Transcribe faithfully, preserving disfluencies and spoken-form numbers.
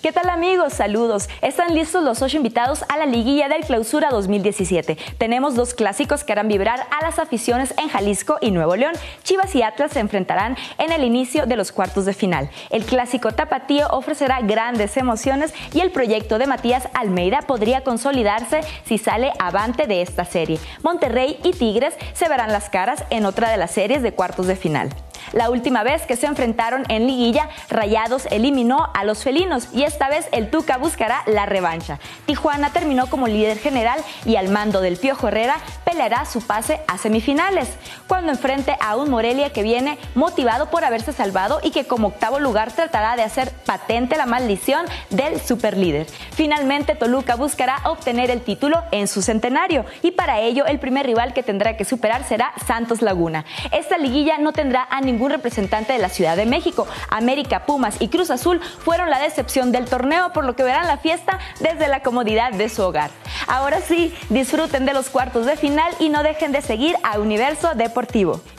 ¿Qué tal, amigos? Saludos. Están listos los ocho invitados a la liguilla del Clausura dos mil diecisiete. Tenemos dos clásicos que harán vibrar a las aficiones en Jalisco y Nuevo León. Chivas y Atlas se enfrentarán en el inicio de los cuartos de final. El clásico tapatío ofrecerá grandes emociones y el proyecto de Matías Almeida podría consolidarse si sale avante de esta serie. Monterrey y Tigres se verán las caras en otra de las series de cuartos de final. La última vez que se enfrentaron en liguilla, Rayados eliminó a los felinos y esta vez el Tuca buscará la revancha. Tijuana terminó como líder general y al mando del Piojo Herrera peleará su pase a semifinales, cuando enfrente a un Morelia que viene motivado por haberse salvado y que como octavo lugar tratará de hacer patente la maldición del superlíder. Finalmente, Toluca buscará obtener el título en su centenario y para ello el primer rival que tendrá que superar será Santos Laguna. Esta liguilla no tendrá a ningún representante de la Ciudad de México. América, Pumas y Cruz Azul fueron la decepción del torneo, por lo que verán la fiesta desde la comodidad de su hogar. Ahora sí, disfruten de los cuartos de final y no dejen de seguir a Universo Deportivo.